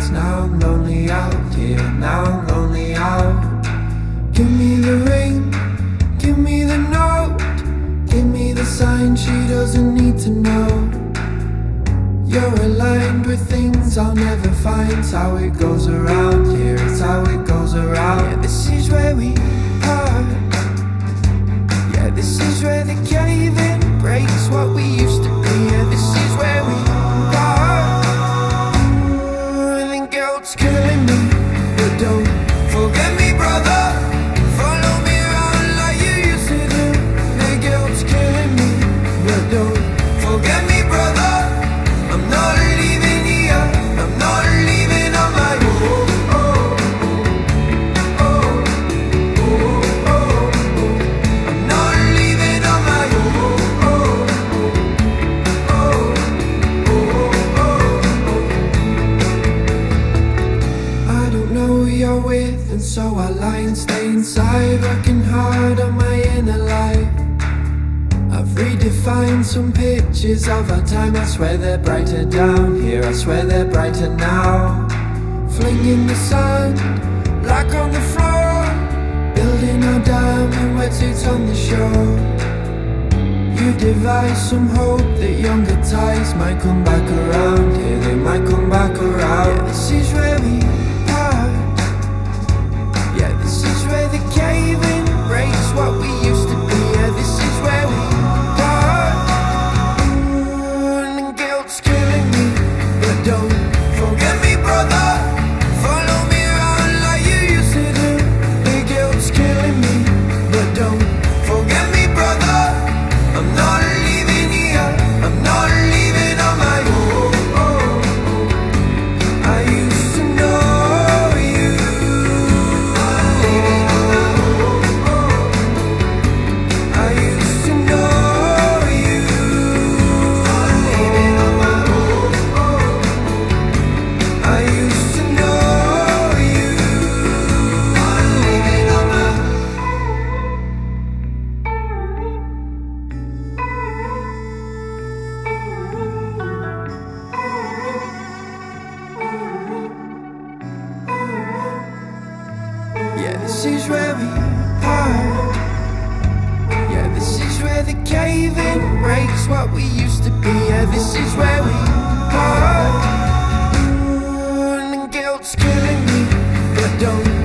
nights. Now I'm lonely out here, now I'm lonely out. Give me the ring, give me the note, give me the sign she doesn't need to know. You're aligned with things I'll never find. It's how it goes around here, it's how it goes around. Yeah, this is where we part. Yeah, this is where the cave-in breaks what we used to be. Yeah, this is where we part. And then guilt's killing me, but don't forget me, brother. Follow me around like you used to do. The guilt's killing me, but don't forget me, brother. I'm not leaving here, I'm not leaving on my own. I'm not leaving on my own. I don't know who you're with, and so I lie and stay inside, working hard on my inner life. I've redefined some pictures of our time. I swear they're brighter down here, I swear they're brighter now. Flinging the sand like on the floor, building our dam in wetsuits on the shore. You devise some hope that younger tides might come back around here, they might come back around. Yeah, this is where we part. Yeah, this is where the cave-in breaks what we used to be. Yeah, this is where we don't forget me, brother. Follow me around like you used to do. The guilt's killing me, but don't forget me, brother. I'm not leaving here, I'm not leaving on my own. I used to know you. I'm leaving on my own. I used to know you. I'm leaving on my own. I used to know you. I'm leaving on my own. Yeah, this is where we part. Yeah, this is where the cave-in breaks what we used to be. Yeah, this is where we part. Guilt's killing me, but don't